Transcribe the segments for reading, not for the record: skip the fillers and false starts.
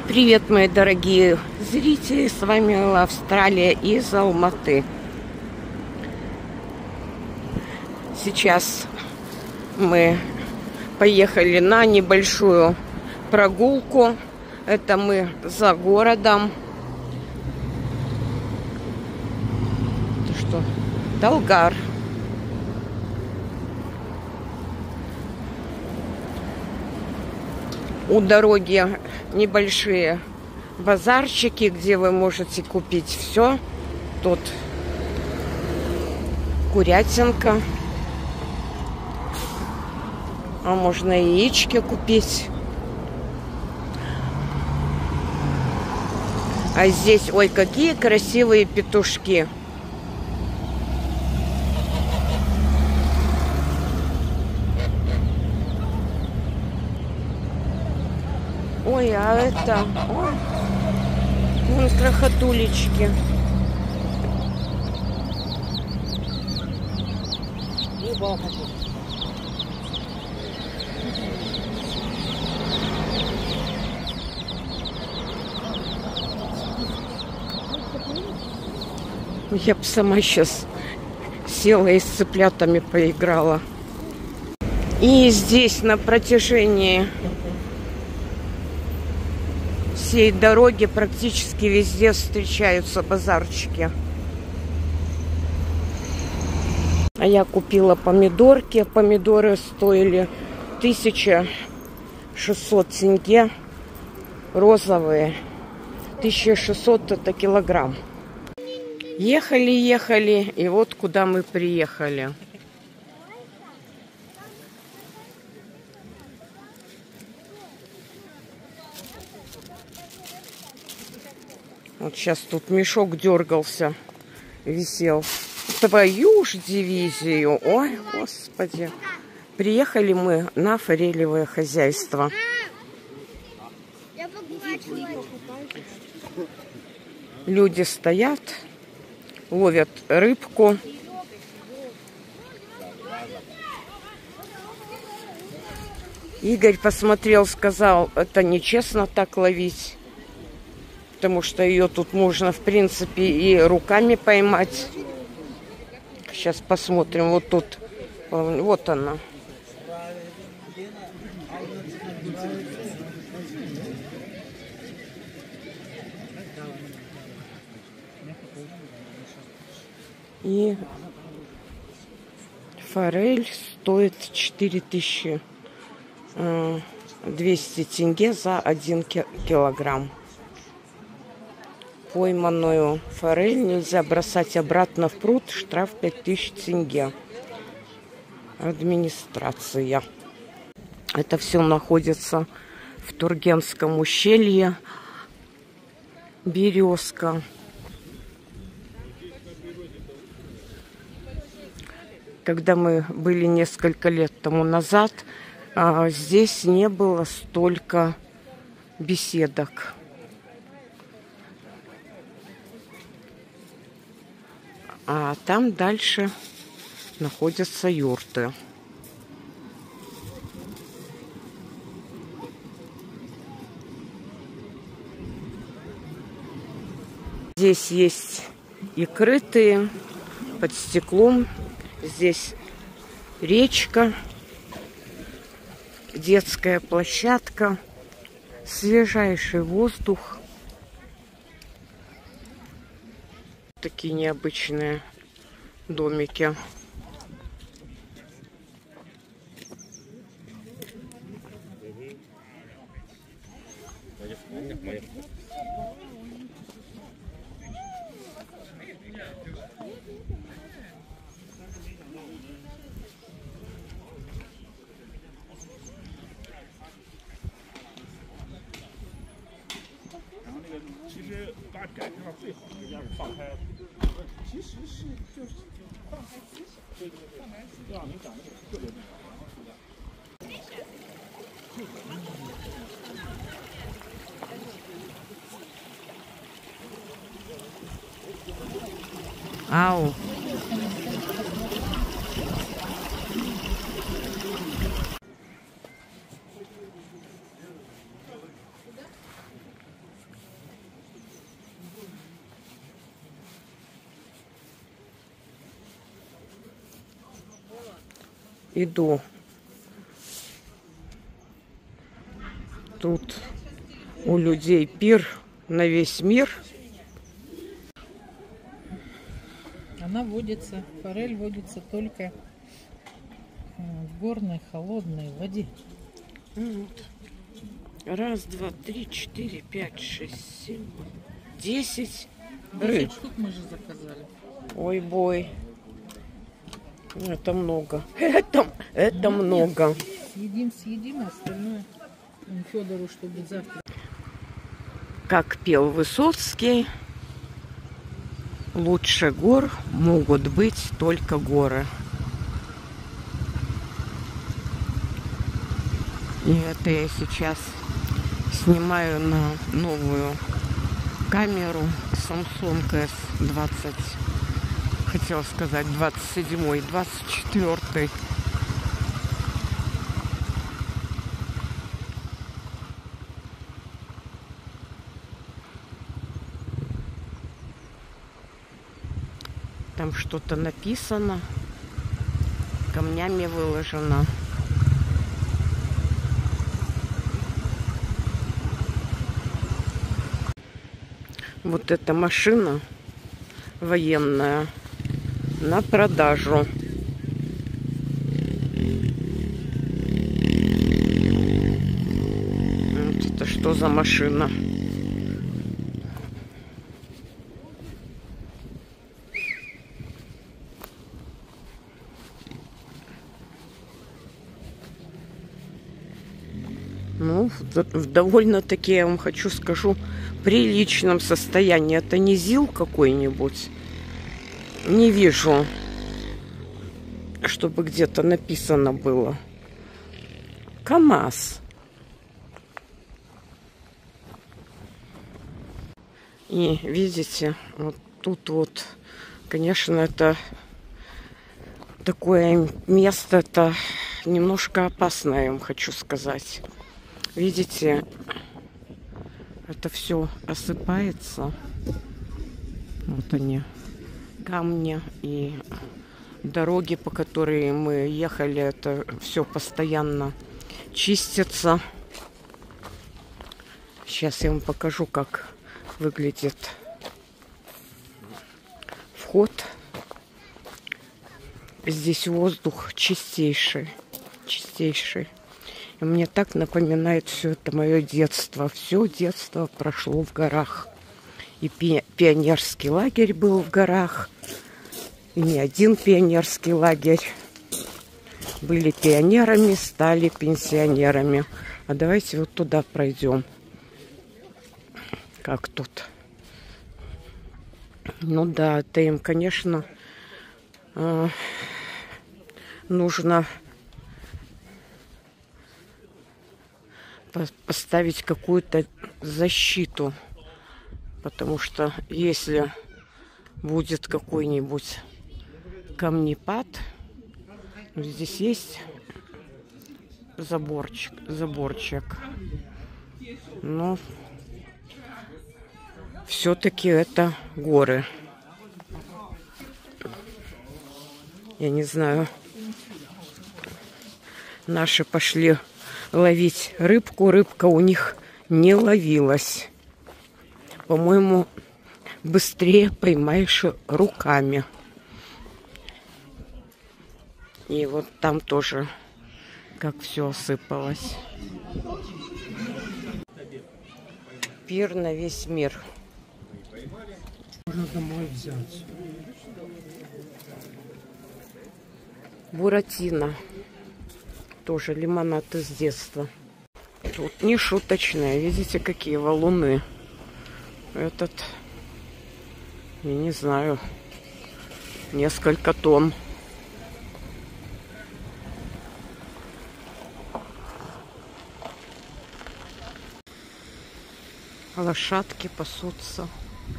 Привет, мои дорогие зрители, с вами Элла Австралия из Алматы. Сейчас мы поехали на небольшую прогулку. Это мы за городом. Это что? Долгар. У дороги небольшие базарчики, где вы можете купить все. Тут курятинка. А можно яички купить. А здесь, ой, какие красивые петушки. Ой, а это... Ой, вон крохотулечки. Я бы сама сейчас села и с цыплятами поиграла. И здесь на протяжении всей дороги практически везде встречаются базарчики. А я купила помидорки. Помидоры стоили 1600 тенге. Розовые. 1600 это килограмм. Ехали, и вот куда мы приехали. Вот сейчас тут мешок дергался, висел. Твою ж дивизию. Ой, господи. Приехали мы на форелевое хозяйство. Люди стоят, ловят рыбку. Игорь посмотрел, сказал, это нечестно так ловить. Потому что ее тут можно, в принципе, и руками поймать. Сейчас посмотрим. Вот тут. Вот она. И форель стоит 4200 тенге за 1 килограмм. Пойманную форель нельзя бросать обратно в пруд. Штраф 5000 тенге. Администрация. Это все находится в Тургенском ущелье. Березка. Когда мы были несколько лет тому назад, здесь не было столько беседок. А там дальше находятся юрты. Здесь есть и крытые, под стеклом. Здесь речка, детская площадка, свежайший воздух. Такие необычные домики. Ау. иду. Тут у людей пир на весь мир. Она водится, форель водится только в горной холодной воде. Вот. Раз, два, три, четыре, пять, шесть, 7, 10 рыб. 10 штук мы же заказали. Ой, бой. Это много. Это много. Съедим, а остальное Федору, чтобы завтра. Как пел Высоцкий, лучше гор могут быть только горы. И это я сейчас снимаю на новую камеру Samsung S20. Хотела сказать 27-й, 24-й. Там что-то написано, камнями выложено. Вот эта машина военная на продажу. Вот это что за машина? Ну, в довольно-таки, я вам хочу скажу, приличном состоянии. Это не ЗИЛ какой-нибудь. Не вижу, чтобы где-то написано было. КамАЗ. И видите, вот тут вот, конечно, это такое место, это немножко опасное, я вам хочу сказать. Видите, это все осыпается. Вот они, камни и дороги, по которой мы ехали, это все постоянно чистится. Сейчас я вам покажу, как выглядит вход. Здесь воздух чистейший, чистейший. И мне так напоминает все это мое детство. Все детство прошло в горах. И пионерский лагерь был в горах. И не один пионерский лагерь. Были пионерами, стали пенсионерами. А давайте вот туда пройдем. Как тут? Ну да, это им, конечно, нужно поставить какую-то защиту, потому что если будет какой-нибудь камнепад, здесь есть заборчик, но все-таки это горы. Я не знаю, наши пошли ловить рыбку. Рыбка у них не ловилась. По-моему, быстрее поймаешь руками. И вот там тоже как все осыпалось. Пир на весь мир. Можно домой взять. Буратино. Тоже лимонад из детства. Тут не шуточное. Видите, какие валуны. Этот, я не знаю, несколько тонн. Лошадки пасутся.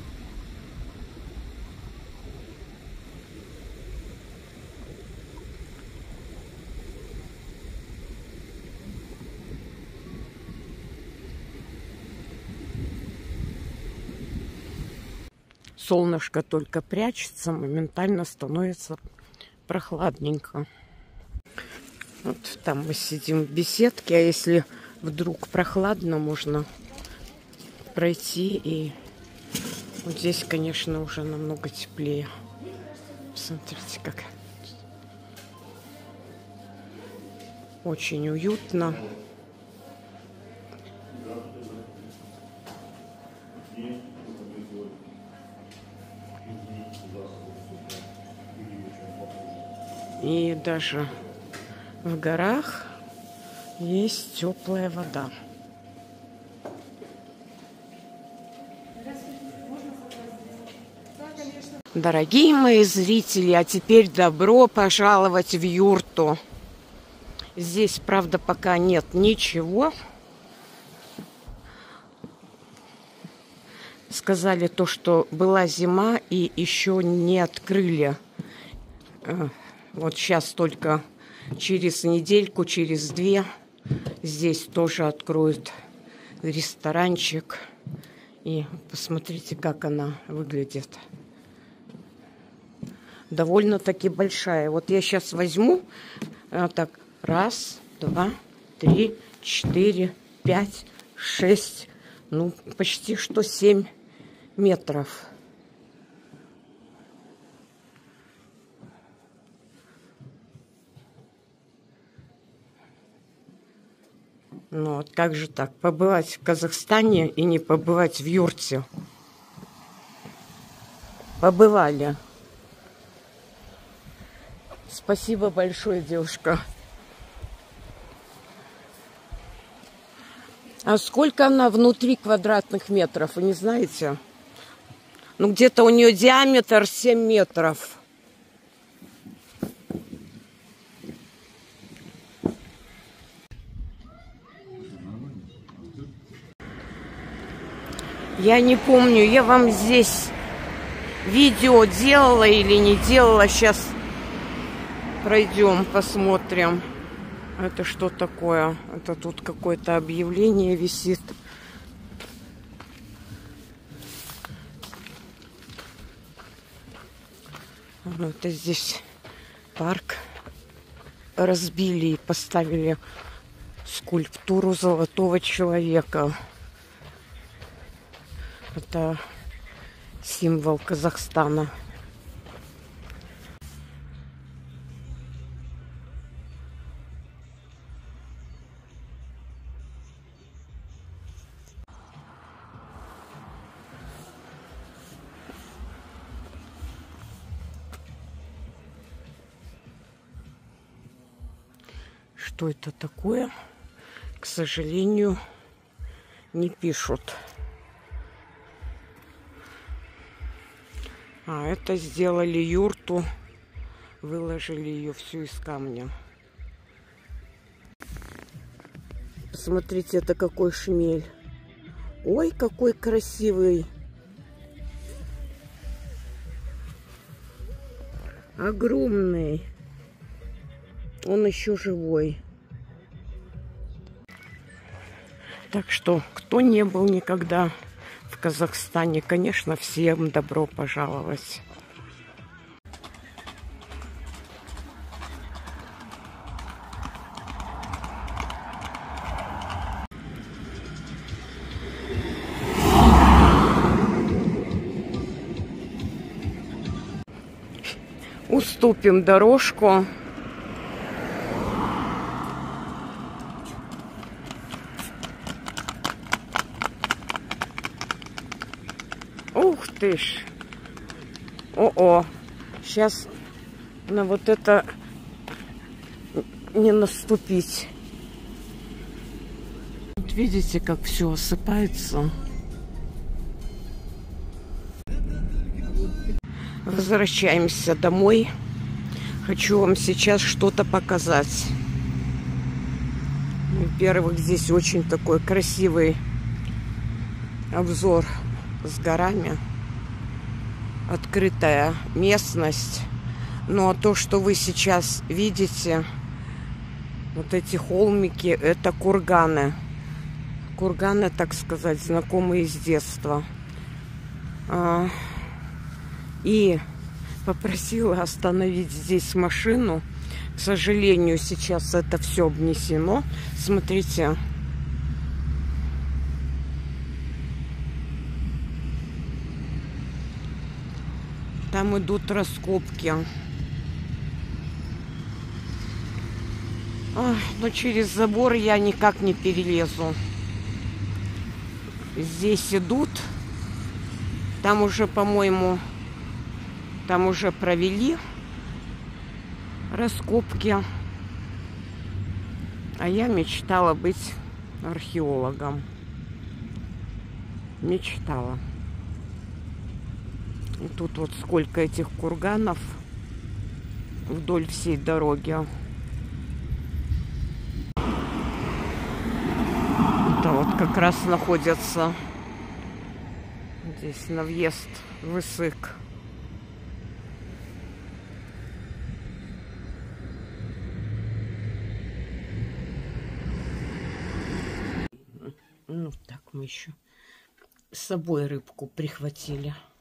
Солнышко только прячется, моментально становится прохладненько. Вот там мы сидим в беседке, а если вдруг прохладно, можно пройти. И вот здесь, конечно, уже намного теплее. Посмотрите, как очень уютно. И даже в горах есть теплая вода. Дорогие мои зрители, а теперь добро пожаловать в юрту. Здесь, правда, пока нет ничего. Сказали то, что была зима и еще не открыли. Вот сейчас только через недельку, через 2 здесь тоже откроют ресторанчик. И посмотрите, как она выглядит. Довольно-таки большая. Вот я сейчас возьму, так, 1, 2, 3, 4, 5, 6, ну, почти что 7 метров. Ну, вот как же так? Побывать в Казахстане и не побывать в юрте. Побывали. Спасибо большое, девушка. А сколько она внутри квадратных метров, вы не знаете? Ну, где-то у нее диаметр 7 метров. Я не помню, я вам здесь видео делала или не делала. Сейчас пройдем, посмотрим. Это что такое? Это тут какое-то объявление висит. Ну, это здесь парк разбили и поставили скульптуру золотого человека. Это символ Казахстана. Что это такое? К сожалению, не пишут. А это сделали юрту, выложили ее всю из камня. Посмотрите, это какой шмель. Ой, какой красивый. Огромный. Он еще живой. Так что, кто не был никогда в Казахстане, конечно, всем добро пожаловать. Уступим дорожку. Ух ты ж! О-о! Сейчас на вот это не наступить. Вот видите, как все осыпается. Возвращаемся домой. Хочу вам сейчас что-то показать. Во-первых, здесь очень такой красивый обзор с горами. Открытая местность. Ну а то, что вы сейчас видите, вот эти холмики, это курганы. Курганы, так сказать, знакомые с детства. И попросила остановить здесь машину. К сожалению, сейчас это все обнесено. Смотрите. Там идут раскопки. Ой, но через забор я никак не перелезу. Здесь идут. Там уже, по-моему, там уже провели раскопки. А я мечтала быть археологом. Мечтала. И тут вот сколько этих курганов вдоль всей дороги. Это вот как раз находится здесь на въезд в Исык. Ну так, мы еще с собой рыбку прихватили.